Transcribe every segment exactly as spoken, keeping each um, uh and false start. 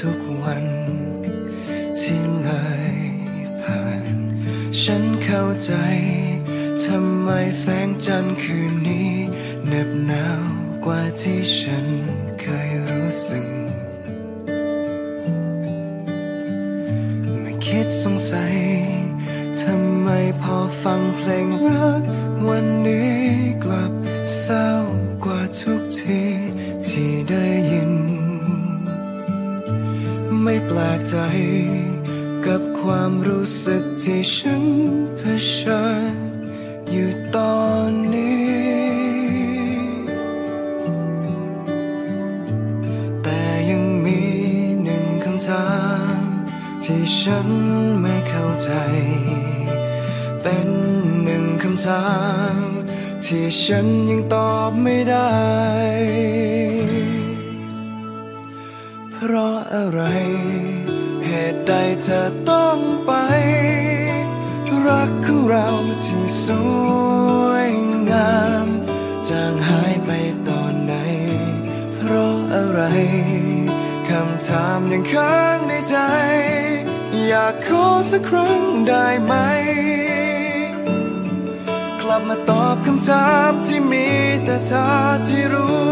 ทุกวันที่เลยผ่านฉันเข้าใจทำไมแสงจันทร์คืนนี้เหน็บหนาวกว่าที่ฉันเคยรู้สึกไม่คิดสงสัยทำไมพอฟังเพลงรักวันนี้กลับเศร้ากว่าทุกทีที่ได้ยินไม่แปลกใจกับความรู้สึกที่ฉันเผชิญอยู่ตอนนี้แต่ยังมีหนึ่งคำถามที่ฉันไม่เข้าใจเป็นหนึ่งคำถามที่ฉันยังตอบไม่ได้เพราะอะไรเหตุใดเธอต้องไปรักของเราที่สวยงามจางหายไปตอนไหนเพราะอะไรคำถามยังค้างในใจอยากขอสักครั้งได้ไหมกลับมาตอบคำถามที่มีแต่เธอที่รู้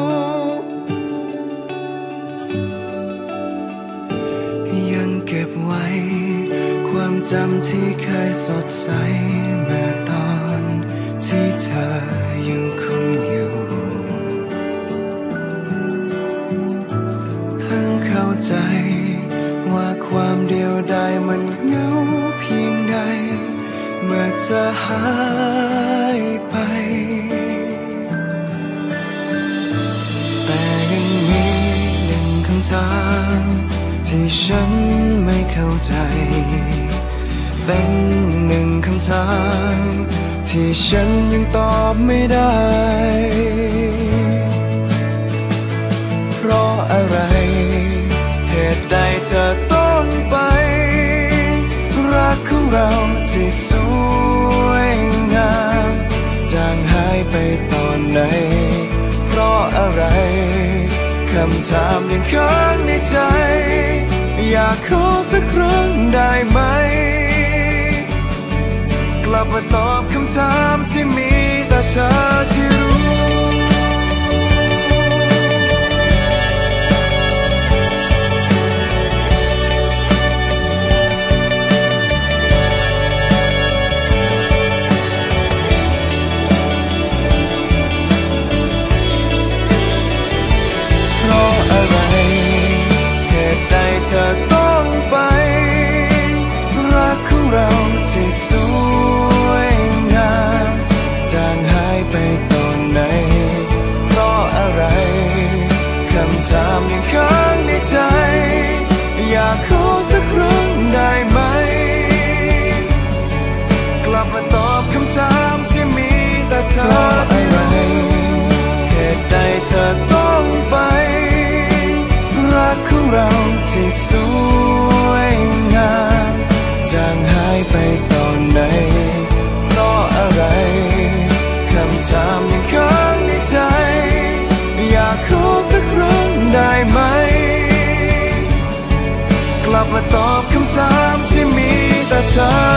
ยังเก็บไว้ความจำที่เคยสดใสเมื่อตอนที่เธอยังคงอยู่เพิ่งเข้าใจว่าความเดียวดายมันเหงาเพียงใดเมื่อเธอหายไปแต่ยังมีหนึ่งคำถามที่ฉันไม่เข้าใจเป็นหนึ่งคำถามที่ฉันยังตอบไม่ได้เพราะอะไรเหตุใดเธอต้องไปรักของเราที่สวยงามจางหายไปตอนไหนเพราะอะไรคำถามยังค้างในใจอยากขอสักครั้งได้ไหมกลับมาตอบคำถามที่มีแต่เธอที่รู้เธอต้องไปรักของเราที่สวยงามจางหายไปตอนไหนเพราะอะไรคำถามยังค้างในใจอยากขอสักครั้งได้ไหมกลับมาตอบคำถามที่มีแต่เธอที่รู้เหตุใดเธอต้องไปรักของเราที่สวยงามจางหายไปตอนไหนเพราะอะไรคำถามยังค้างในใจอยากขอสักครั้งได้ไหมกลับมาตอบคำถามที่มีแต่เธอ